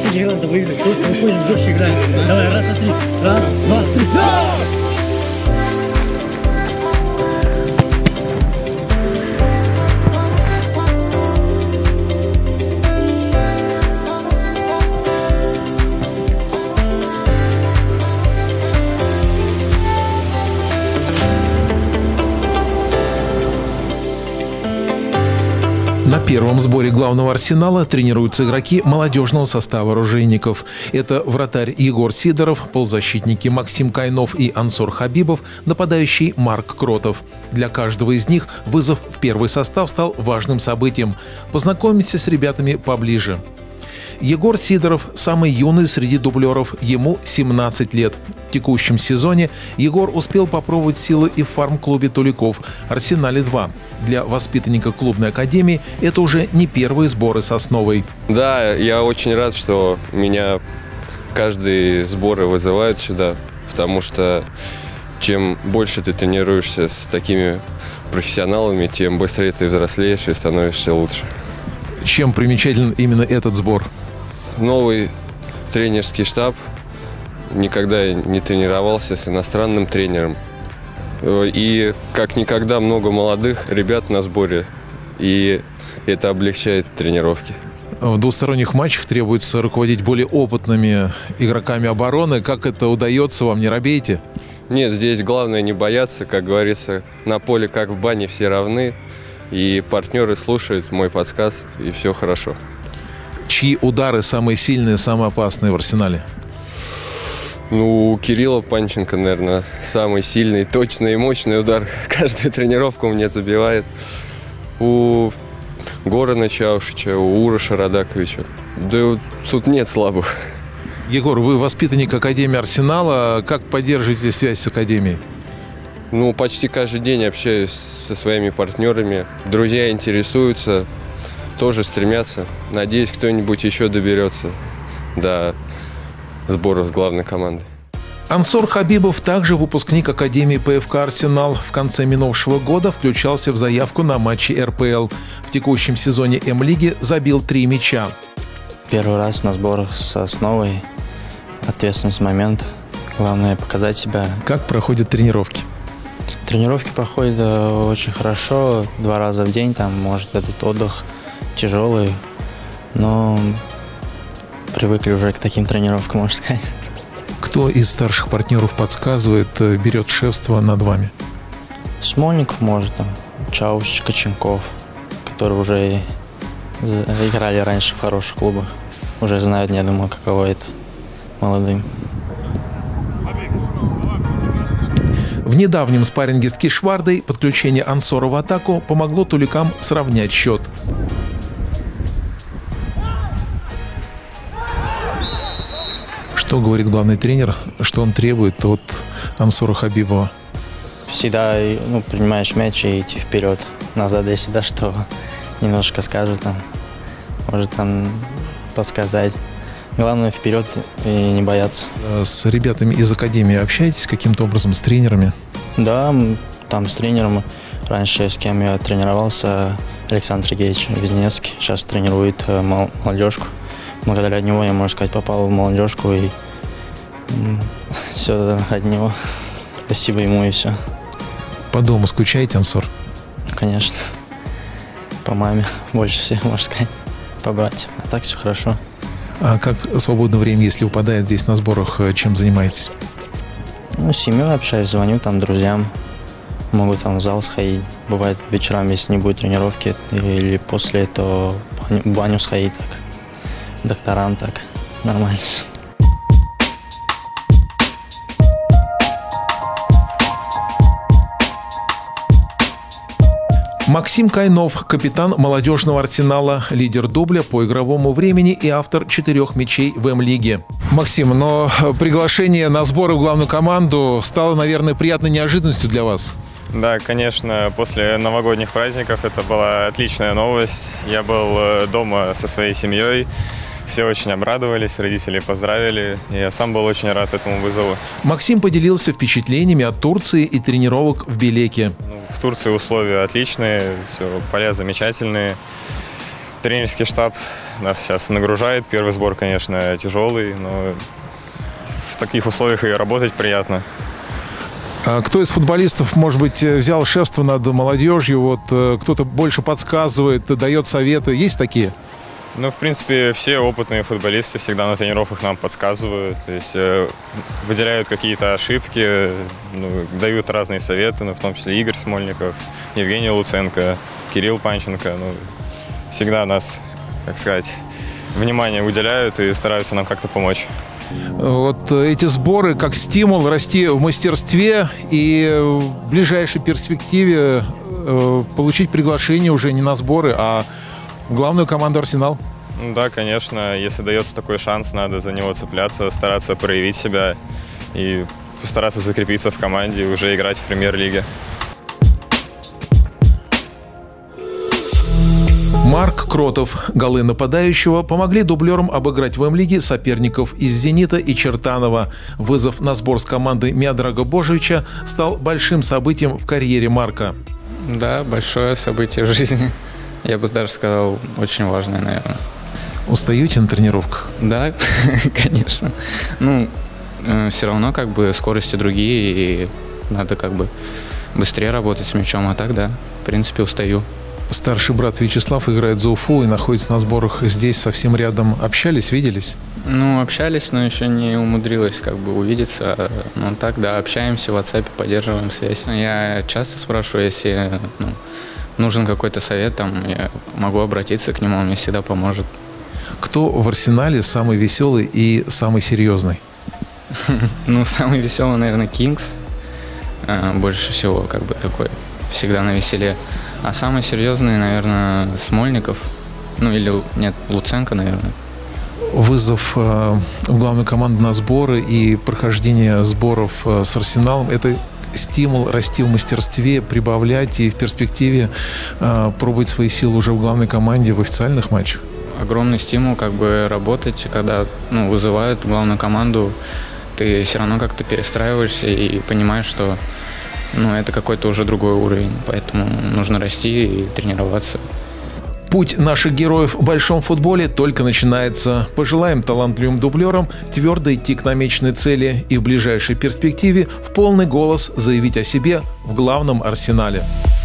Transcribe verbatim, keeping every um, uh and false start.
Хотите Гренланда выиграть, просто выходим, жестче играем. Давай, раз, два, три. Раз, два, три. На первом сборе главного арсенала тренируются игроки молодежного состава оружейников. Это вратарь Егор Сидоров, полузащитники Максим Кайнов и Ансор Хабибов, нападающий Марк Кротов. Для каждого из них вызов в первый состав стал важным событием. Познакомимся с ребятами поближе. Егор Сидоров – самый юный среди дублеров, ему семнадцать лет. В текущем сезоне Егор успел попробовать силы и в фарм-клубе Туликов «Арсенале-два». Для воспитанника клубной академии это уже не первые сборы с основой. Да, я очень рад, что меня каждые сборы вызывают сюда, потому что чем больше ты тренируешься с такими профессионалами, тем быстрее ты взрослеешь и становишься лучше. Чем примечателен именно этот сбор? Новый тренерский штаб. Никогда не тренировался с иностранным тренером. И как никогда много молодых ребят на сборе. И это облегчает тренировки. В двусторонних матчах требуется руководить более опытными игроками обороны. Как это удается вам, не робеете? Нет, здесь главное не бояться. Как говорится, на поле как в бане все равны. И партнеры слушают мой подсказ, и все хорошо. Чьи удары самые сильные, самые опасные в арсенале? Ну, у Кирилла Панченко, наверное, самый сильный, точный и мощный удар. Каждую тренировку мне забивает. У Горана Чаушича, у Уроша Радаковича. Да тут нет слабых. Егор, вы воспитанник Академии Арсенала. Как поддерживаете связь с Академией? Ну, почти каждый день общаюсь со своими партнерами. Друзья интересуются, тоже стремятся. Надеюсь, кто-нибудь еще доберется до сборов с главной командой. Ансор Хабибов, также выпускник Академии ПФК «Арсенал», в конце минувшего года включался в заявку на матчи эр пэ эл. В текущем сезоне М-лиги забил три мяча. Первый раз на сборах с основой. Ответственность момент. Главное показать себя. Как проходят тренировки? Тренировки проходят очень хорошо. Два раза в день. Там, может, этот отдых тяжелый. Но привыкли уже к таким тренировкам, можно сказать. Кто из старших партнеров подсказывает, берет шефство над вами? Смольников, может, там, Чаушич, Коченков, которые уже играли раньше в хороших клубах. Уже знают, я думаю, каково это молодым. В недавнем спарринге с Кишвардой подключение Ансора в атаку помогло туликам сравнять счет. Что говорит главный тренер, что он требует от Ансора Хабибова? Всегда, ну, принимаешь мяч и идти вперед. Назад, если да, что немножко скажет, там, может там подсказать. Главное вперед и не бояться. С ребятами из Академии общаетесь каким-то образом, с тренерами? Да, там с тренером. Раньше с кем я тренировался, Александр Сергеевич Визнецкий. Сейчас тренирует молодежку. Благодаря него, я, можно сказать, попал в молодежку. И все от него. Спасибо ему и все. По дому скучаете, Ансор? Конечно. По маме больше всех, можно сказать. По братьям. А так все хорошо. А как свободное время, если выпадает здесь на сборах, чем занимаетесь? Ну, с семьей общаюсь, звоню там друзьям. Могу там в зал сходить. Бывает вечером, если не будет тренировки, или после этого в баню сходить. Так. Докторам так. Нормально. Максим Кайнов, капитан молодежного «Арсенала», лидер дубля по игровому времени и автор четырех мячей в М-лиге. Максим, но приглашение на сборы в главную команду стало, наверное, приятной неожиданностью для вас. Да, конечно, после новогодних праздников это была отличная новость. Я был дома со своей семьей. Все очень обрадовались, родители поздравили, и я сам был очень рад этому вызову. Максим поделился впечатлениями от Турции и тренировок в Белеке. Ну, в Турции условия отличные, все, поля замечательные. Тренерский штаб нас сейчас нагружает. Первый сбор, конечно, тяжелый, но в таких условиях и работать приятно. А кто из футболистов, может быть, взял шефство над молодежью? Вот кто-то больше подсказывает, дает советы. Есть такие? Ну, в принципе, все опытные футболисты всегда на тренировках нам подсказывают. То есть э, выделяют какие-то ошибки, ну, дают разные советы, ну, в том числе Игорь Смольников, Евгений Луценко, Кирилл Панченко. Ну, всегда нас, так сказать, внимание уделяют и стараются нам как-то помочь. Вот эти сборы как стимул расти в мастерстве и в ближайшей перспективе э, получить приглашение уже не на сборы, а в главную команду «Арсенал». Ну да, конечно, если дается такой шанс, надо за него цепляться, стараться проявить себя и постараться закрепиться в команде и уже играть в премьер-лиге. Марк Кротов. Голы нападающего помогли дублерам обыграть в М-лиге соперников из «Зенита» и «Чертанова». Вызов на сбор с командой Миодрага Божевича стал большим событием в карьере Марка. Да, большое событие в жизни. Я бы даже сказал, очень важное, наверное. Устаете на тренировках? Да, конечно. Ну, э, все равно как бы скорости другие, и надо как бы быстрее работать с мячом, а так, да, в принципе, устаю. Старший брат Вячеслав играет за Уфу и находится на сборах здесь, совсем рядом. Общались, виделись? Ну, общались, но еще не умудрилась как бы увидеться. Ну, так, да, общаемся в WhatsApp, поддерживаем связь. Я часто спрашиваю, если ну, нужен какой-то совет, там, я могу обратиться к нему, он мне всегда поможет. Кто в «Арсенале» самый веселый и самый серьезный? Ну, самый веселый, наверное, Кингс. Больше всего, как бы, такой, всегда на веселе. А самый серьезный, наверное, Смольников. Ну, или, нет, Луценко, наверное. Вызов э, в главную команду на сборы и прохождение сборов э, с «Арсеналом» — это стимул расти в мастерстве, прибавлять и в перспективе э, пробовать свои силы уже в главной команде в официальных матчах. Огромный стимул как бы работать, когда ну, вызывают главную команду, ты все равно как-то перестраиваешься и понимаешь, что ну, это какой-то уже другой уровень, поэтому нужно расти и тренироваться. Путь наших героев в большом футболе только начинается. Пожелаем талантливым дублерам твердо идти к намеченной цели и в ближайшей перспективе в полный голос заявить о себе в главном «Арсенале».